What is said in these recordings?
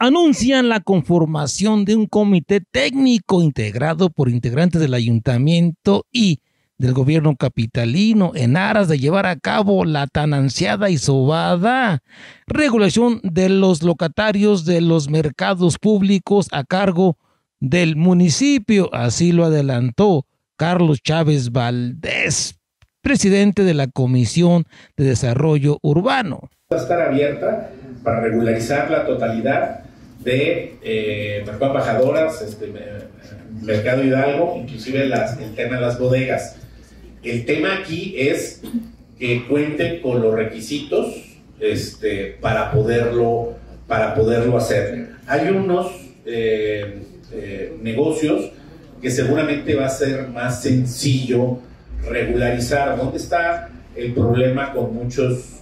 anuncian la conformación de un comité técnico integrado por integrantes del ayuntamiento y del gobierno capitalino en aras de llevar a cabo la tan ansiada y sobada regulación de los locatarios de los mercados públicos a cargo del municipio. Así lo adelantó Carlos Chávez Valdés, presidente de la Comisión de Desarrollo Urbano. Va a estar abierta para regularizar la totalidad de Mercado Embajadoras, Mercado Hidalgo, inclusive el tema de las bodegas. El tema aquí es que cuenten con los requisitos para poderlo hacer. Hay unos negocios que seguramente va a ser más sencillo regularizar. ¿Dónde está el problema con muchos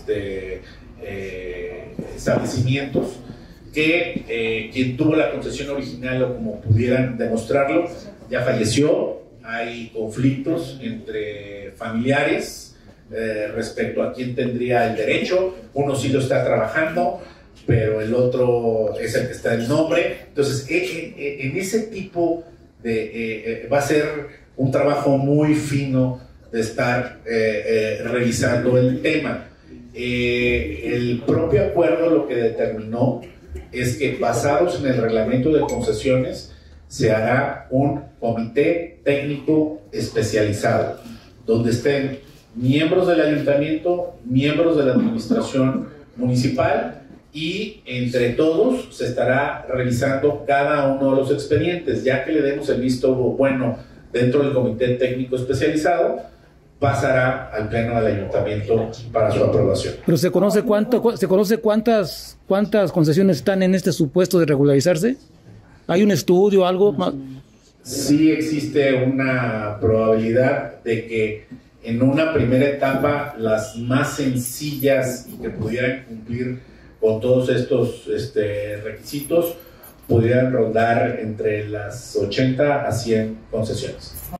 establecimientos? Que quien tuvo la concesión original, o como pudieran demostrarlo, ya falleció. Hay conflictos entre familiares respecto a quién tendría el derecho. Uno sí lo está trabajando, pero el otro es el que está el nombre. Entonces, en ese tipo de... va a ser un trabajo muy fino de estar revisando el tema. El propio acuerdo lo que determinó es que, basados en el reglamento de concesiones, se hará un comité técnico especializado, donde estén miembros del ayuntamiento, miembros de la administración municipal, y entre todos se estará revisando cada uno de los expedientes. Ya que le demos el visto bueno dentro del comité técnico especializado, pasará al pleno del ayuntamiento para su aprobación. ¿Pero se conoce cuántas concesiones están en este supuesto de regularizarse? ¿Hay un estudio, algo? Sí existe una probabilidad de que en una primera etapa las más sencillas y que pudieran cumplir con todos estos requisitos pudieran rondar entre las 80 a 100 concesiones.